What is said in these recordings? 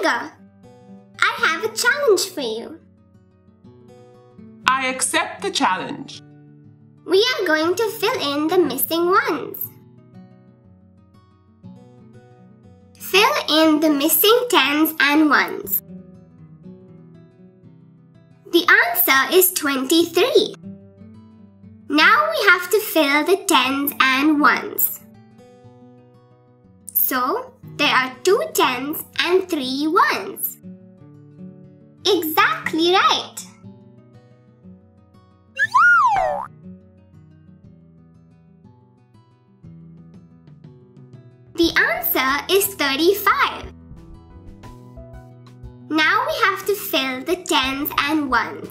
Tiger, I have a challenge for you. I accept the challenge. We are going to fill in the missing ones. Fill in the missing tens and ones. The answer is 23. Now we have to fill the tens and ones. So, there are 2 tens and 3 ones. Exactly right. The answer is 35. Now we have to fill the tens and ones.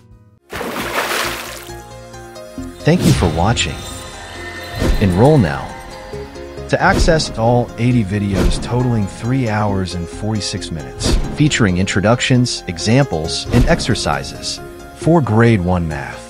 Thank you for watching. Enroll now. To access all 80 videos totaling 3 hours and 46 minutes, featuring introductions, examples, and exercises for Grade 1 Math.